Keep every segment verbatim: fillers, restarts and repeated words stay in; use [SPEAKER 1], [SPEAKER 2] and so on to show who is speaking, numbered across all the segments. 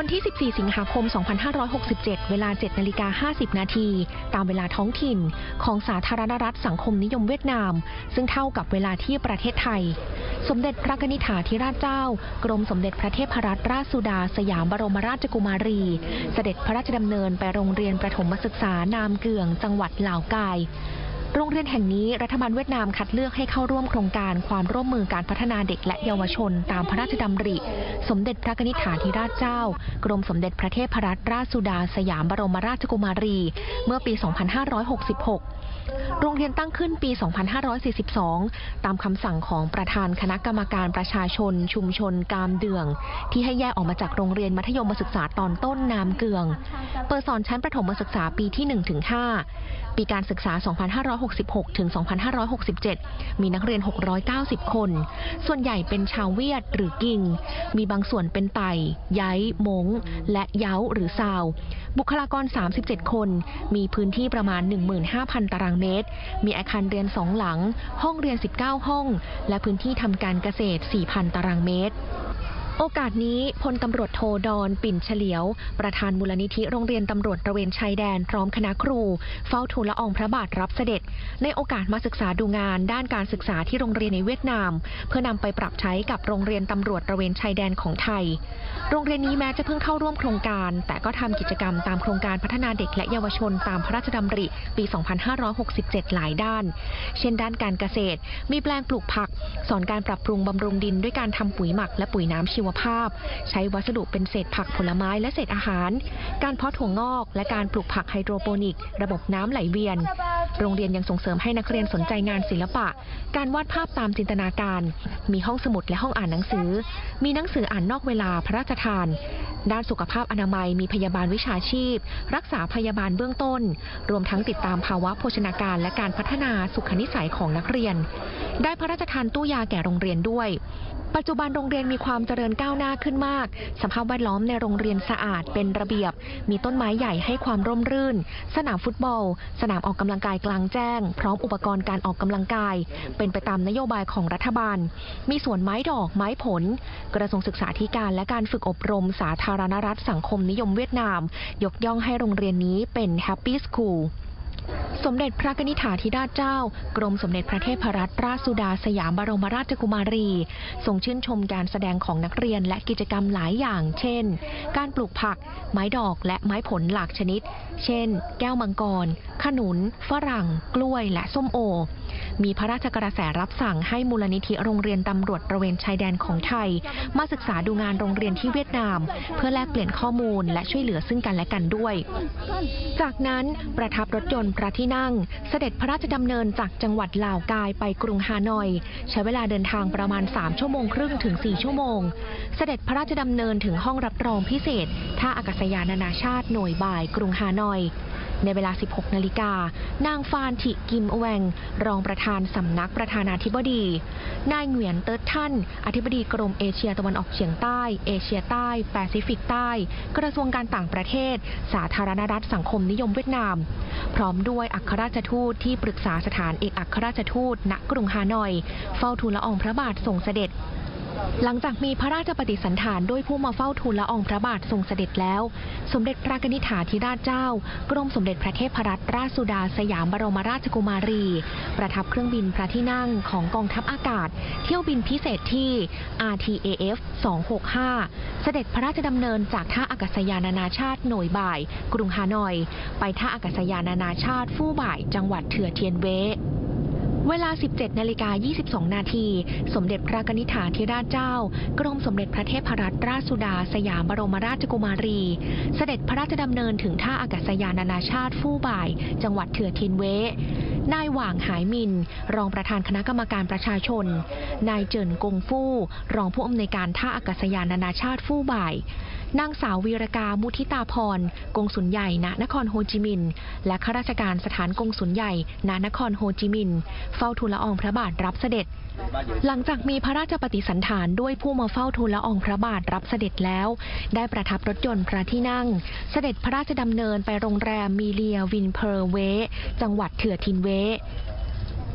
[SPEAKER 1] ที่ สิบสี่ สิงหาคม สองพันห้าร้อยหกสิบเจ็ด เวลา เจ็ดนาฬิกาห้าสิบนาที ตามเวลาท้องถิ่นของสาธารณรัฐสังคมนิยมเวียดนาม ซึ่งเท่ากับเวลาที่ประเทศไทย สมเด็จพระกนิษฐาธิราชเจ้ากรมสมเด็จพระเทพรัตนราชสุดาสยามบรมราชกุมารี เสด็จพระราชดำเนินไปโรงเรียนประถมศึกษานามเกืองจังหวัดลาวกายโรงเรียนแห่งนี้รัฐบาลเวียดนามคัดเลือกให้เข้าร่วมโครงการความร่วมมือการพัฒนาเด็กและเยาวชนตามพระราชดำริสมเด็จพระกนิษฐาธิราชเจ้ากรมสมเด็จพระเทพรัตนราชสุดาสยามบรมราชกุมารีเมื่อปี สองพันห้าร้อยหกสิบหก โรงเรียนตั้งขึ้นปี สองพันห้าร้อยสี่สิบสอง ตามคำสั่งของประธานคณะกรรมการประชาชนชุมชนกามเดืองที่ให้แยกออกมาจากโรงเรียนมัธยมศึกษาตอนต้นนามเกืองเปิดสอนชั้นประถมศึกษาปีที่ หนึ่งถึงห้า ปีการศึกษา สองพันห้าร้อยหกสิบหก ถึง สองพันห้าร้อยหกสิบเจ็ด มีนักเรียน หกร้อยเก้าสิบ คน ส่วนใหญ่เป็นชาวเวียดหรือกิง มีบางส่วนเป็นไต่ย้ายมงและเย้าหรือซาวบุคลากร สามสิบเจ็ด คน มีพื้นที่ประมาณ หนึ่งหมื่นห้าพัน ตารางเมตร มีอาคารเรียนสองหลัง ห้องเรียน สิบเก้า ห้อง และพื้นที่ทำการเกษตร สี่พัน ตารางเมตรโอกาสนี้พลตำรวจโทดอนปิ่นเฉลียวประธานมูลนิธิโรงเรียนตำรวจตระเวนชายแดนพร้อมคณะครูเฝ้าทูลละอองพระบาทรับเสด็จในโอกาสมาศึกษาดูงานด้านการศึกษาที่โรงเรียนในเวียดนามเพื่อนำไปปรับใช้กับโรงเรียนตำรวจตระเวนชายแดนของไทยโรงเรียนนี้แม้จะเพิ่งเข้าร่วมโครงการแต่ก็ทำกิจกรรมตามโครงการพัฒนาเด็กและเยาวชนตามพระราชดำริปี สองพันห้าร้อยหกสิบเจ็ด หลายด้านเช่นด้านการเกษตรมีแปลงปลูกผักสอนการปรับปรุงบำรุงดินด้วยการทำปุ๋ยหมักและปุ๋ยน้ำชีวภาพใช้วัสดุเป็นเศษผักผลไม้และเศษอาหารการเพาะถั่วงอกและการปลูกผักไฮโดรโปนิกระบบน้ำไหลเวียนโรงเรียนยังส่งเสริมให้นักเรียนสนใจงานศิลปะการวาดภาพตามจินตนาการมีห้องสมุดและห้องอ่านหนังสือมีหนังสืออ่านนอกเวลาพระราชทานด้านสุขภาพอนามัยมีพยาบาลวิชาชีพรักษาพยาบาลเบื้องต้นรวมทั้งติดตามภาวะโภชนาการและการพัฒนาสุขนิสัยของนักเรียนได้พระราชทานตู้ยาแก่โรงเรียนด้วยปัจจุบันโรงเรียนมีความเจริญก้าวหน้าขึ้นมากสภาพแวดล้อมในโรงเรียนสะอาดเป็นระเบียบมีต้นไม้ใหญ่ให้ความร่มรื่นสนามฟุตบอลสนามออกกำลังกายกลางแจ้งพร้อมอุปกรณ์การออกกำลังกายเป็นไปตามนโยบายของรัฐบาลมีสวนไม้ดอกไม้ผลกระทรวงศึกษาธิการและการฝึกอบรมสาธารณรัฐสังคมนิยมเวียดนามยกย่องให้โรงเรียนนี้เป็น Happy Schoolสมเด็จพระกนิษฐาธิราชเจ้ากรมสมเด็จพระเทพรัตนราชสุดาสยามบรมราชกุมารีทรงชื่นชมการแสดงของนักเรียนและกิจกรรมหลายอย่างเช่นการปลูกผักไม้ดอกและไม้ผลหลากชนิดเช่นแก้วมังกรขนุนฝรั่งกล้วยและส้มโอมีพระราชกระแสรับสั่งให้มูลนิธิโรงเรียนตำรวจตระเวนชายแดนของไทยมาศึกษาดูงานโรงเรียนที่เวียดนามเพื่อแลกเปลี่ยนข้อมูลและช่วยเหลือซึ่งกันและกันด้วยจากนั้นประทับรถยนต์พระที่นั่งเสด็จพระราชดำเนินจากจังหวัดลาวกายไปกรุงฮานอยใช้เวลาเดินทางประมาณสามชั่วโมงครึ่งถึงสี่ชั่วโมงเสด็จพระราชดำเนินถึงห้องรับรองพิเศษท่าอากาศยานนานาชาติหน่วยบ่ายกรุงฮานอยในเวลา สิบหกนาฬิกานางฟานถิกิมแวงรองประธานสำนักประธานาธิบดีนายเหงียนเติร์ดท่านอธิบดีกรมเอเชียตะวันออกเฉียงใต้เอเชียใต้แปซิฟิกใต้กระทรวงการต่างประเทศสาธารณรัฐสังคมนิยมเวียดนามพร้อมด้วยอัครราชทูตที่ปรึกษาสถานเอกอัครราชทูตณกรุงฮานอยเฝ้าทูลละอองพระบาททรงเสด็จหลังจากมีพระราชปฏิสันถานด้วยผู้มาเฝ้าทูลละอองพระบาททรงเสด็จแล้วสมเด็จพระกนิษฐาธิราชเจ้ากรมสมเด็จพระเทพรัตนราชสุดาสยามบรมราชกุมารีประทับเครื่องบินพระที่นั่งของกองทัพอากาศเที่ยวบินพิเศษที่ อาร์ ที เอ เอฟ สองหกห้าเสด็จพระราชดำเนินจากท่าอากาศยานนานาชาติหน่วยบ่ายกรุงฮานอยไปท่าอากาศยานนานาชาติฟู่บ่ายจังหวัดเถื่อเทียนเว้เวลา สิบเจ็ดนาฬิกายี่สิบสองนาทีสมเด็จพระกนิษฐาธิราชเจ้ากรมสมเด็จพระเทพรัตนราชสุดาสยามบรมราชกุมารีเสด็จพระราชดำเนินถึงท่าอากาศยานนานาชาติฟู่บ่ายจังหวัดเถื่อเทียนเว้นายหว่างหายมินรองประธานคณะกรรมการประชาชนนายเจินกงฟู่รองผู้อำนวยการท่าอากาศยานนานาชาติฟู่บ่ายนางสาววีรกามุทิตาพรกงสุลใหญ่ณนครโฮจิมินห์และข้าราชการสถานกงสุลใหญ่ณนครโฮจิมินห์เฝ้าทูลละอองพระบาทรับเสด็จหลังจากมีพระราชปฏิสันถานด้วยผู้มาเฝ้าทูลละอองพระบาทรับเสด็จแล้วได้ประทับรถยนต์พระที่นั่งเสด็จพระราชดำเนินไปโรงแรมมีเลียวินเพอร์เวจังหวัดเถื่อทินเว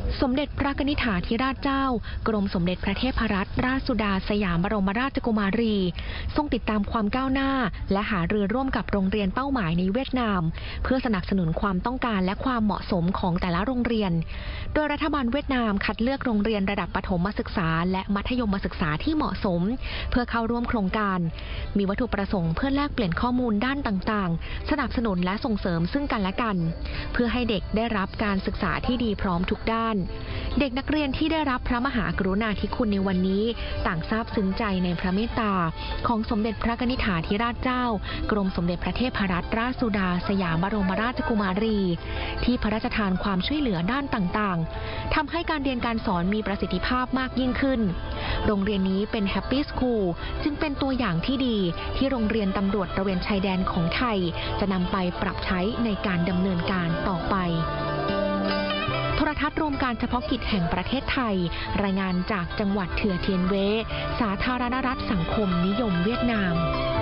[SPEAKER 1] สมเด็จพระนิธิถาธิราชเจ้ากรมสมเด็จพระเทพรัตนราชสุดาสยามบรมราชกุมารีทรงติดตามความก้าวหน้าและหารือร่วมกับโรงเรียนเป้าหมายในเวียดนามเพื่อสนับสนุนความต้องการและความเหมาะสมของแต่ละโรงเรียนโดยรัฐบาลเวียดนามคัดเลือกโรงเรียนระดับประถมศึกษาและมัธยมศึกษาที่เหมาะสมเพื่อเข้าร่วมโครงการมีวัตถุประสงค์เพื่อแลกเปลี่ยนข้อมูลด้านต่างๆสนับสนุนและส่งเสริมซึ่งกันและกันเพื่อให้เด็กได้รับการศึกษาที่ดีพร้อมทุกด้านเด็กนักเรียนที่ได้รับพระมหากรุณาธิคุณในวันนี้ต่างซาบซึ้งใจในพระเมตตาของสมเด็จพระนิธิถาธิราชเจ้ากรมสมเด็จพระเทพรัตนราชสุดาสยามบรมราชกุมารีที่พระราชทานความช่วยเหลือด้านต่างๆทำให้การเรียนการสอนมีประสิทธิภาพมากยิ่งขึ้นโรงเรียนนี้เป็นแฮปปี้สคูลจึงเป็นตัวอย่างที่ดีที่โรงเรียนตำรวจตระเวนชายแดนของไทยจะนำไปปรับใช้ในการดำเนินการต่อไปโทรทัศน์รวมการเฉพาะกิจแห่งประเทศไทยรายงานจากจังหวัดเถื่อเทียนเวสาธารณรัฐสังคมนิยมเวียดนาม